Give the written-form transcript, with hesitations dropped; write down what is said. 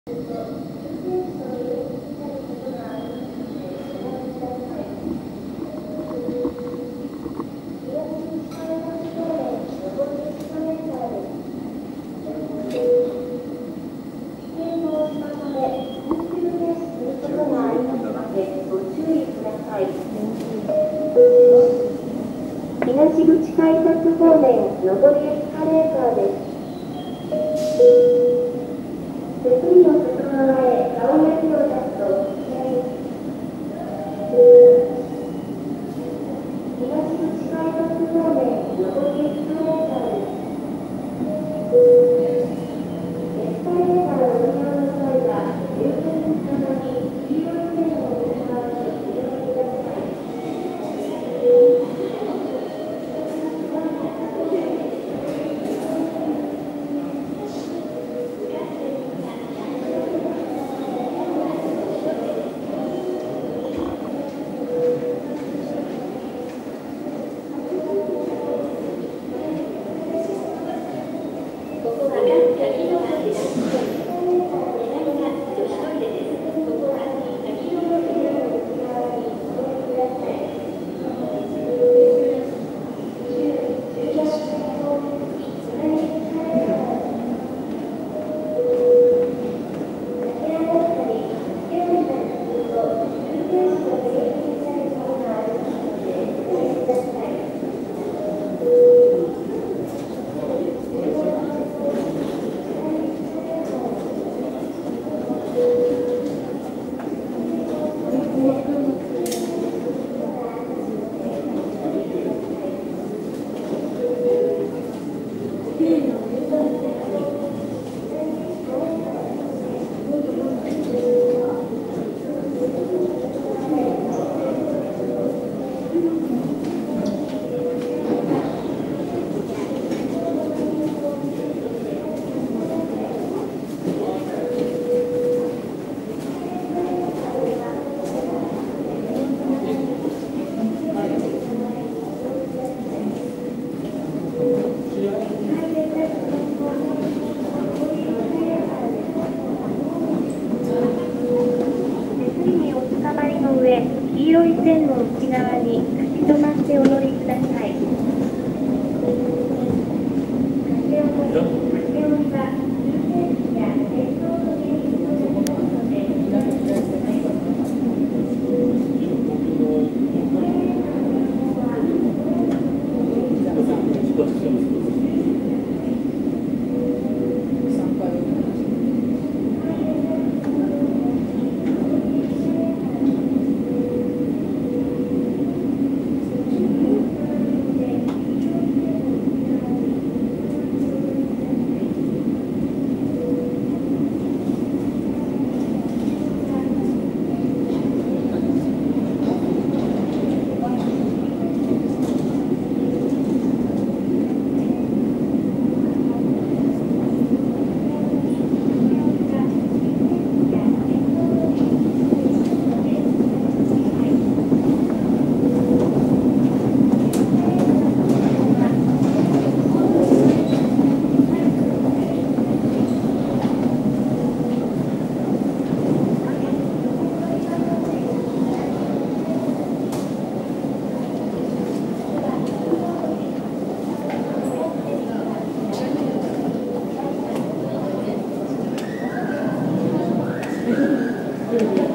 東口改札方面上りエスカレーターです。手すりの外側へ顔や手を出すと危険。東口改札方面上りエスカレーターです。エスカレーターをご利用の際は優先につながり黄色い線をお使わせてお利用ください。黄色い線の内側に立ち止まってお乗りください。 Thank you.